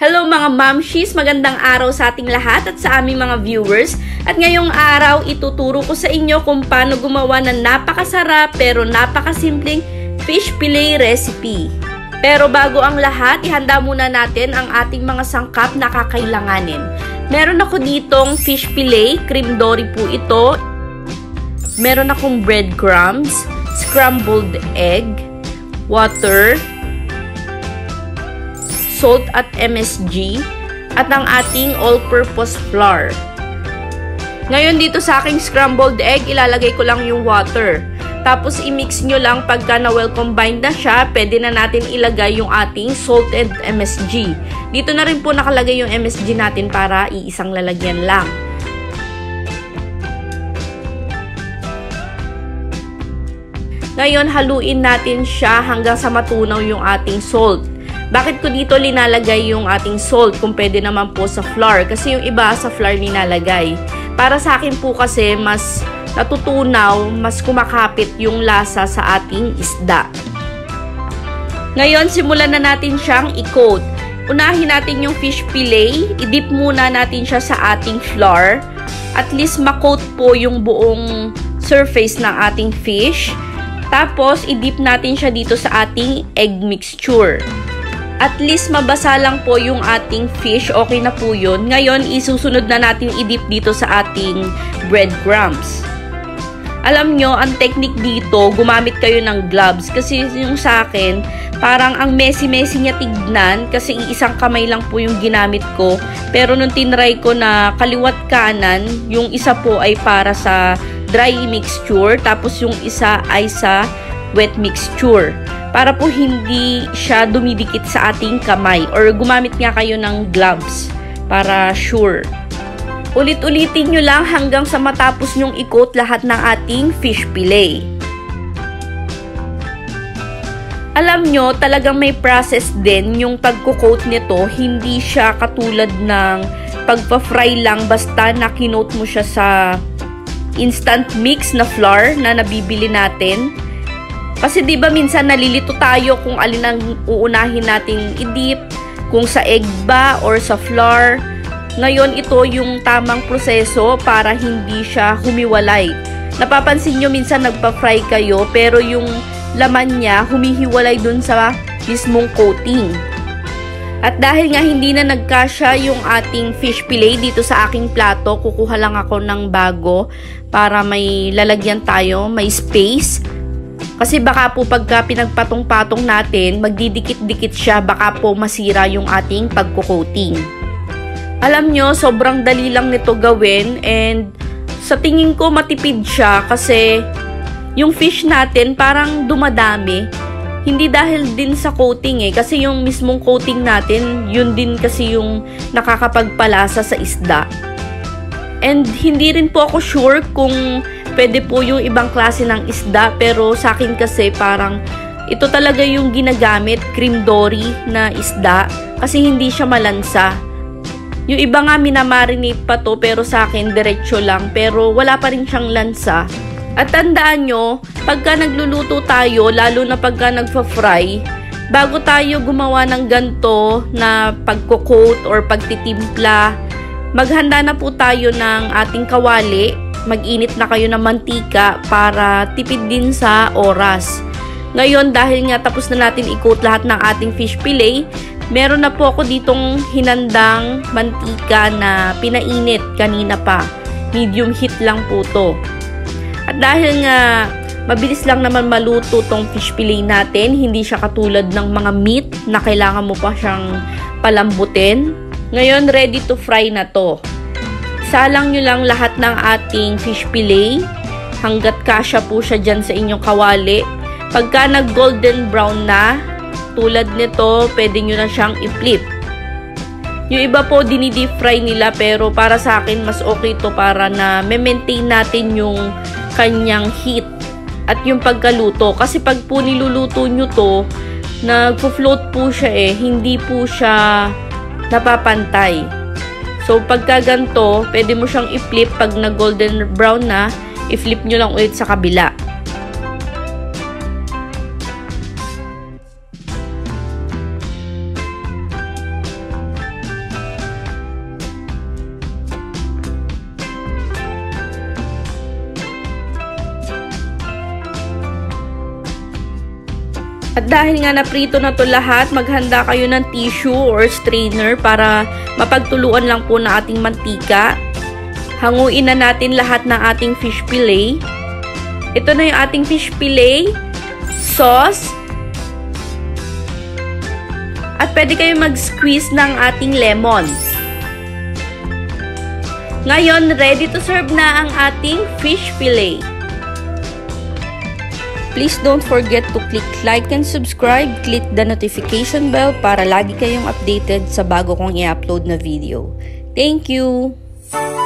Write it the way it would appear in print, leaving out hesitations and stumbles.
Hello mga mamshis! Magandang araw sa ating lahat at sa aming mga viewers. At ngayong araw, ituturo ko sa inyo kung paano gumawa ng napakasarap pero napakasimpleng fish fillet recipe. Pero bago ang lahat, ihanda muna natin ang ating mga sangkap na kakailanganin. Meron ako ditong fish fillet, cream dory po ito. Meron akong breadcrumbs, scrambled egg, water, salt at MSG, at ang ating all-purpose flour. Ngayon dito sa aking scrambled egg, ilalagay ko lang yung water. Tapos i-mix nyo lang pagka na-well combined na siya, pwede na natin ilagay yung ating salt and MSG. Dito na rin po nakalagay yung MSG natin para iisang lalagyan lang. Ngayon haluin natin siya hanggang sa matunaw yung ating salt. Bakit ko dito linalagay yung ating salt kung pwede naman po sa flour? Kasi yung iba sa flour nilalagay. Para sa akin po kasi mas natutunaw, mas kumakapit yung lasa sa ating isda. Ngayon, simulan na natin siyang i-coat. Unahin natin yung fish fillet. I-dip muna natin siya sa ating flour. At least ma-coat po yung buong surface ng ating fish. Tapos, i-dip natin siya dito sa ating egg mixture. At least mabasa lang po yung ating fish, okay na po yun. Ngayon, isusunod na natin i-dip dito sa ating breadcrumbs. Alam nyo, ang technique dito, gumamit kayo ng gloves. Kasi yung sa akin, parang ang messy-messy niya tignan. Kasi isang kamay lang po yung ginamit ko. Pero nung tinry ko na kaliwat kanan, yung isa po ay para sa dry mixture. Tapos yung isa ay sa wet mixture. Para po hindi siya dumidikit sa ating kamay. Or gumamit nga kayo ng gloves para sure. Ulit-ulitin nyo lang hanggang sa matapos nyong i-coat lahat ng ating fish fillet. Alam nyo, talagang may process din yung pagko-coat nito. Hindi siya katulad ng pagpa-fry lang basta na kinoat mo siya sa instant mix na flour na nabibili natin. Kasi diba minsan nalilito tayo kung alin ang uunahin nating i-dip, kung sa egg ba or sa flour. Ngayon ito yung tamang proseso para hindi siya humiwalay. Napapansin nyo minsan nagpa-fry kayo pero yung laman niya humihiwalay dun sa mismong coating. At dahil nga hindi na nagkasya yung ating fish fillet dito sa aking plato, kukuha lang ako ng bago para may lalagyan tayo, may space. Kasi baka po pagka pinagpatong-patong natin, magdidikit-dikit siya, baka po masira yung ating pagko-coating. Alam nyo, sobrang dali lang nito gawin and sa tingin ko matipid siya kasi yung fish natin parang dumadami. Hindi dahil din sa coating kasi yung mismong coating natin, yun din kasi yung nakakapagpalasa sa isda. And hindi rin po ako sure kung pwede po yung ibang klase ng isda, pero sa akin kasi parang ito talaga yung ginagamit, cream dory na isda, kasi hindi siya malansa. Yung iba nga minamarinate pa to, pero sa akin diretso lang, pero wala pa rin siyang lansa. At tandaan nyo, pagka nagluluto tayo, lalo na pagka nagpa-fry, bago tayo gumawa ng ganto na pagko-coat or pagtitimpla, maghanda na po tayo ng ating kawali. Mag-init na kayo ng mantika para tipid din sa oras. Ngayon, dahil nga tapos na natin i-coat lahat ng ating fish fillet, meron na po ako ditong hinandang mantika na pinainit kanina pa. Medium heat lang po to. At dahil nga mabilis lang naman maluto tong fish fillet natin, hindi siya katulad ng mga meat na kailangan mo pa siyang palambutin. Ngayon, ready to fry na to. Salang nyo lang lahat ng ating fish fillet hanggat kasya po siya dyan sa inyong kawali. Pagka nag golden brown na, tulad nito, pwede nyo na siyang i-flip. Yung iba po dinidip fry nila pero para sa akin mas okay to para na maintain natin yung kanyang heat at yung pagkaluto. Kasi pag po niluluto nyo to, nagpo-float po siya hindi po siya napapantay. So, pagka ganito, pwede mo siyang i-flip pag na-golden brown na, i-flip nyo lang ulit sa kabila. At dahil nga naprito na to lahat, maghanda kayo ng tissue or strainer para mapagtuluan lang po na ating mantika. Hanguin na natin lahat ng ating fish fillet. Ito na yung ating fish fillet, sauce, at pwede kayo mag-squeeze ng ating lemon. Ngayon, ready to serve na ang ating fish fillet. Please don't forget to click like and subscribe, click the notification bell para lagi kayong updated sa bago kong i-upload na video. Thank you!